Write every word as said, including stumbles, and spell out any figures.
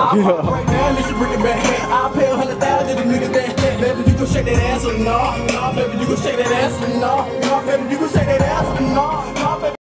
I'll pop it right now, let you bring it back. I'll pay a hundred thousand to the nigga that. Baby, you gon' shake that ass or no? No, baby, you gon' shake that ass or no? No, baby, you gon' shake that ass or no?